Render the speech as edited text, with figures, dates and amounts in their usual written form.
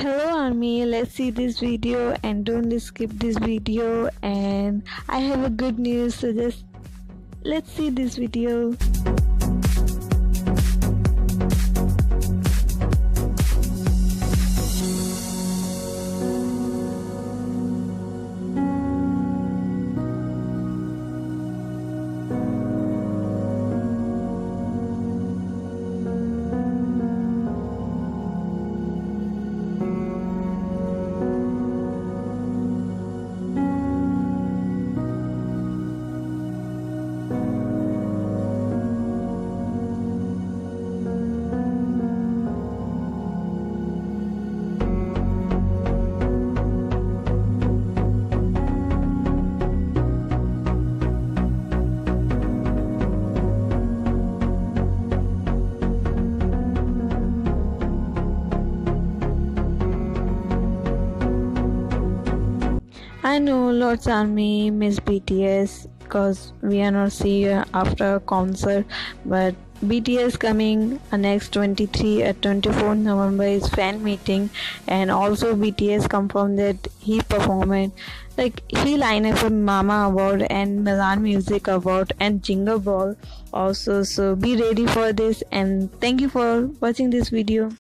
Hello army, let's see this video and don't skip this video. And I have a good news, so just let's see this video. I know lots army miss BTS because we are not see after a concert, but BTS coming next 23 at 24 November is fan meeting, and also BTS confirmed that he performed he line up for Mama Award and Milan Music Award and Jingle Ball also. So be ready for this, and thank you for watching this video.